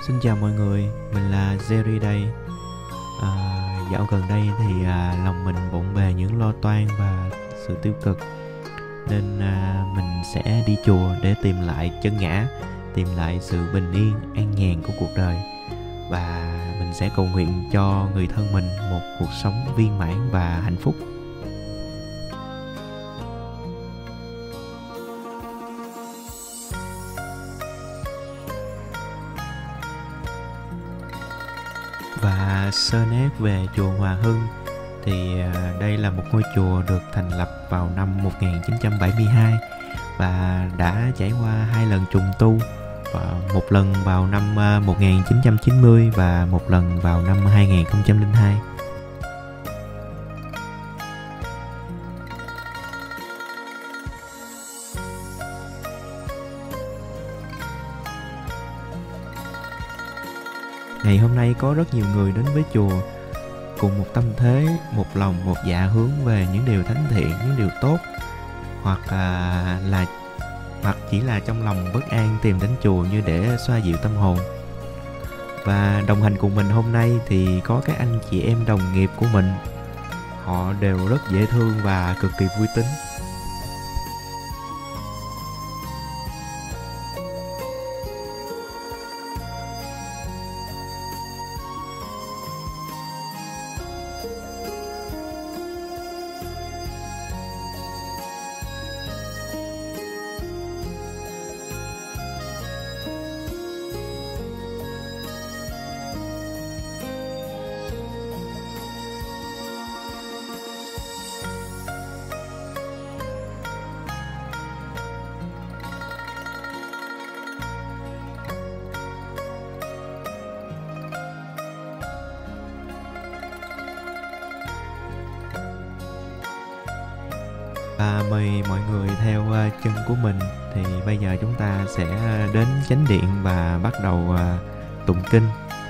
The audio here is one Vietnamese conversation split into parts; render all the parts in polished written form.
Xin chào mọi người, mình là Jerry đây. Dạo gần đây thì lòng mình bộn bề những lo toan và sự tiêu cực, nên mình sẽ đi chùa để tìm lại chân ngã, tìm lại sự bình yên, an nhàn của cuộc đời. Và mình sẽ cầu nguyện cho người thân mình một cuộc sống viên mãn và hạnh phúc. Và sơ nét về chùa Hòa Hưng thì đây là một ngôi chùa được thành lập vào năm 1972 và đã trải qua 2 lần trùng tu, và một lần vào năm 1990 và một lần vào năm 2002. Ngày hôm nay có rất nhiều người đến với chùa cùng một tâm thế, một lòng, một dạ hướng về những điều thánh thiện, những điều tốt, hoặc chỉ là trong lòng bất an tìm đến chùa như để xoa dịu tâm hồn. Và đồng hành cùng mình hôm nay thì có các anh chị em đồng nghiệp của mình. Họ đều rất dễ thương và cực kỳ vui tính. Và mời mọi người theo chân của mình. Thì bây giờ chúng ta sẽ đến chánh điện và bắt đầu tụng kinh.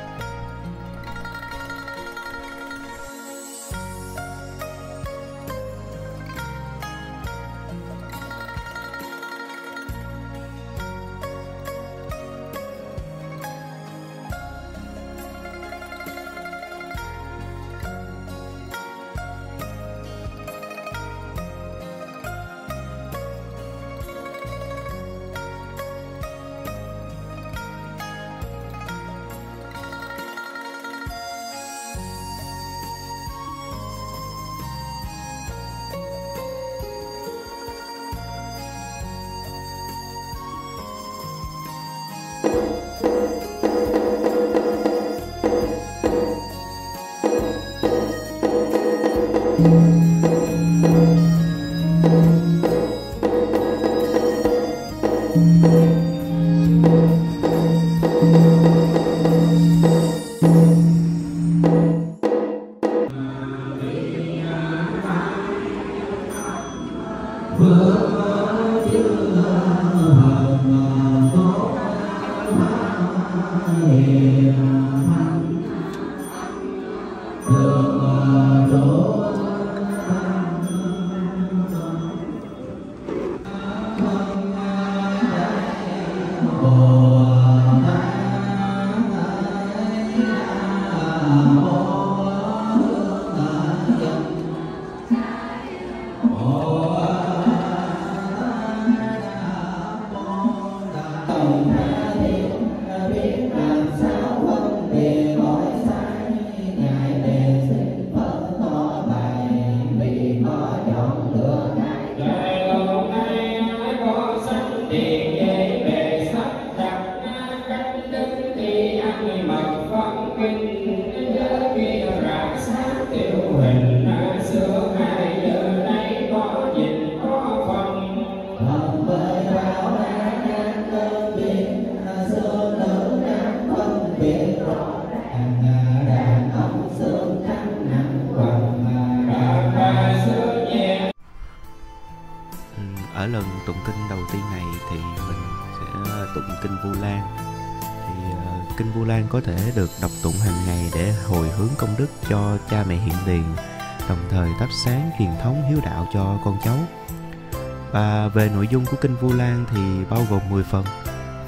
Ở lần tụng kinh đầu tiên này thì mình sẽ tụng kinh Vu Lan. Thì kinh Vu Lan có thể được đọc tụng hàng ngày để hồi hướng công đức cho cha mẹ hiện tiền, đồng thời thắp sáng truyền thống hiếu đạo cho con cháu. Và về nội dung của kinh Vu Lan thì bao gồm 10 phần.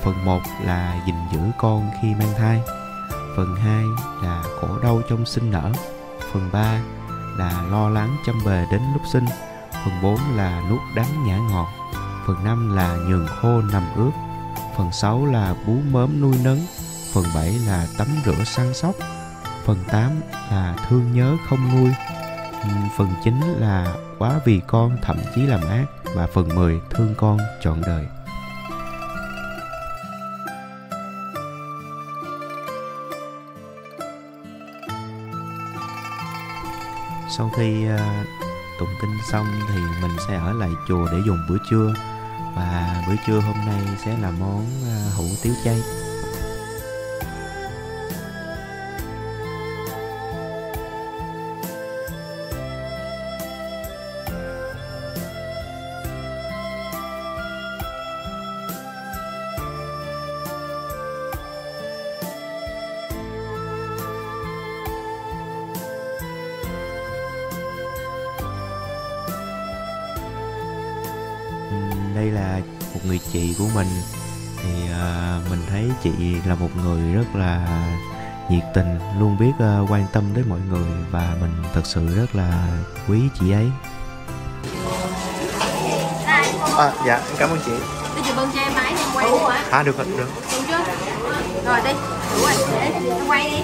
Phần 1 là gìn giữ con khi mang thai. Phần 2 là khổ đau trong sinh nở. Phần 3 là lo lắng chăm bề đến lúc sinh. Phần 4 là nuốt đắng nhả ngọt. Phần 5 là nhường khô nằm ướt. Phần 6 là bú mớm nuôi nấng. Phần 7 là tắm rửa săn sóc. Phần 8 là thương nhớ không nguôi. Phần 9 là quá vì con thậm chí làm ác. Và phần 10 thương con trọn đời. Sau khi tụng kinh xong thì mình sẽ ở lại chùa để dùng bữa trưa. Và bữa trưa hôm nay sẽ là món hủ tiếu chay. Đây là một người chị của mình. Thì mình thấy chị là một người rất là nhiệt tình, luôn biết quan tâm đến mọi người. Và mình thật sự rất là quý chị ấy. Dạ, em cảm ơn chị. Bây giờ bưng cho em máy em quay đủ hả? Được rồi, được. Đủ chưa? Rồi đi, đủ rồi, để em quay đi.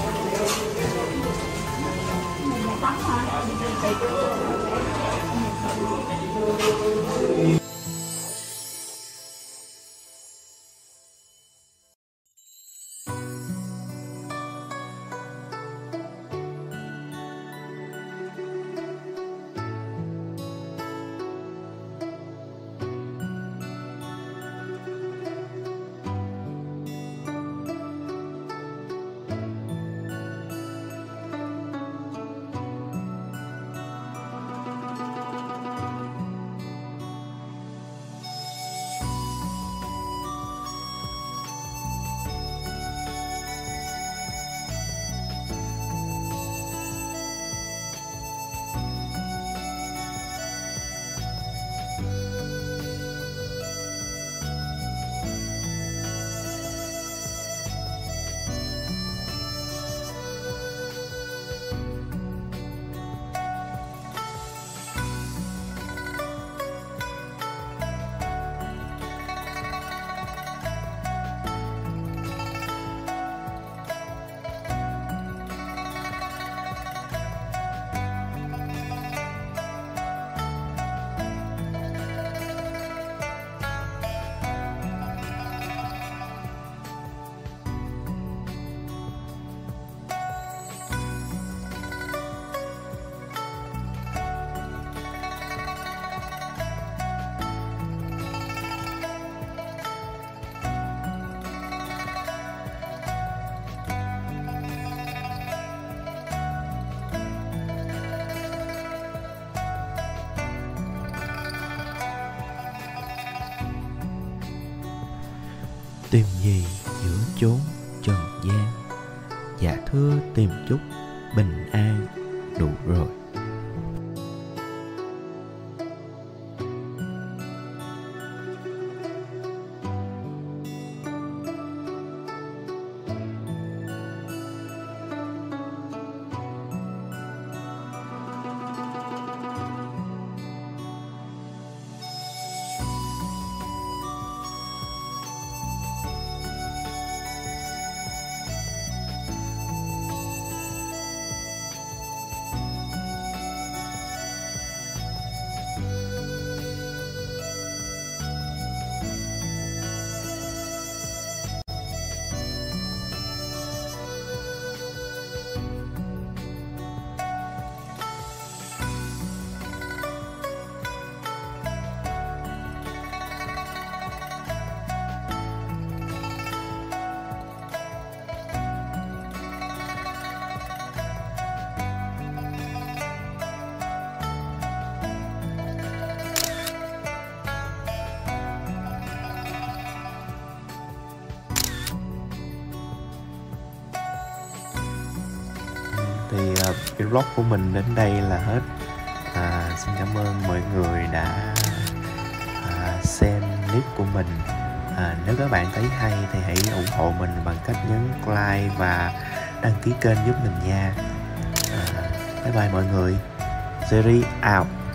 Tìm gì giữa chốn trần gian? Dạ thưa tìm chút bình an đủ rồi. Thì vlog của mình đến đây là hết. Xin cảm ơn mọi người đã xem clip của mình. Nếu các bạn thấy hay thì hãy ủng hộ mình bằng cách nhấn like và đăng ký kênh giúp mình nha. Bye bye mọi người. Jerry out.